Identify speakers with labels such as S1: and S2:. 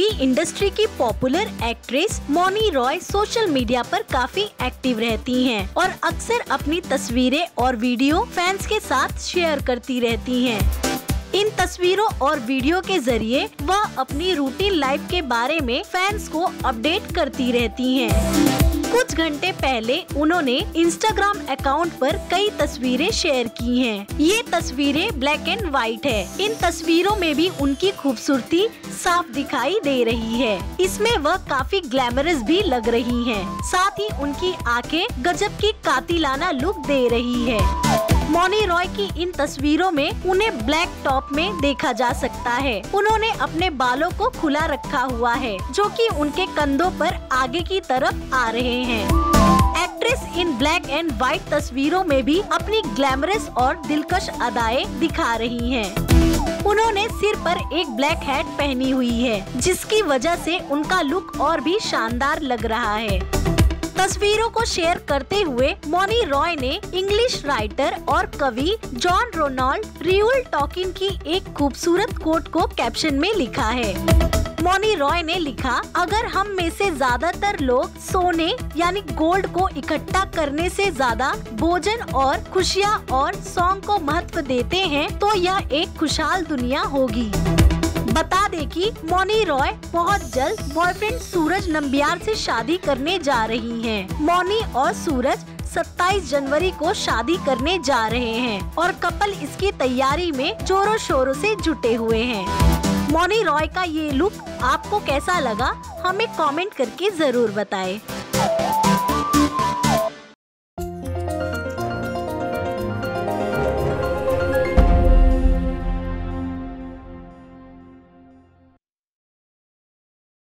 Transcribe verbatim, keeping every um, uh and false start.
S1: Industry की popular actress Mouni Roy social media पर काफी एक्टिव रहती हैं और अक्सर अपनी तस्वीरें और वीडियो फैंस के साथ शेयर करती रहती हैं। इन तस्वीरों और वीडियो के जरिए वह अपनी रूटीन लाइफ के बारे में फैंस को अपडेट करती रहती हैं। कुछ घंटे पहले उन्होंने इंस्टाग्राम अकाउंट पर कई तस्वीरें शेयर की हैं। ये तस्वीरें ब्लैक एंड व्हाइट है। इन तस्वीरों में भी उनकी खूबसूरती साफ दिखाई दे रही है। इसमें वह काफी ग्लैमरस भी लग रही हैं। साथ ही उनकी आंखें गजब की कातिलाना लुक दे रही है। मौनी रॉय की इन तस्वीरों में उन्हें ब्लैक टॉप में देखा जा सकता है। उन्होंने अपने बालों को खुला रखा हुआ है, जो कि उनके कंधों पर आगे की तरफ आ रहे हैं। एक्ट्रेस इन ब्लैक एंड व्हाइट तस्वीरों में भी अपनी ग्लैमरस और दिलकश अदाएं दिखा रही हैं। उन्होंने सिर पर एक ब्लैक हैट पहनी हुई है, जिसकी वजह से उनका लुक और भी शानदार लग रहा है। तस्वीरों को शेयर करते हुए मौनी रॉय ने इंग्लिश राइटर और कवि जॉन रोनाल्ड रियूल टॉकिन की एक खूबसूरत कोट को कैप्शन में लिखा है। मौनी रॉय ने लिखा, अगर हम में से ज्यादातर लोग सोने यानी गोल्ड को इकट्ठा करने से ज्यादा भोजन और खुशियाँ और सॉन्ग को महत्व देते हैं तो यह एक खुशहाल दुनिया होगी। बता दें कि मौनी रॉय बहुत जल्द बॉयफ्रेंड सूरज नंबियार से शादी करने जा रही हैं। मौनी और सूरज सत्ताईस जनवरी को शादी करने जा रहे हैं और कपल इसकी तैयारी में जोरों शोरों से जुटे हुए हैं। मौनी रॉय का ये लुक आपको कैसा लगा, हमें कमेंट करके जरूर बताएं।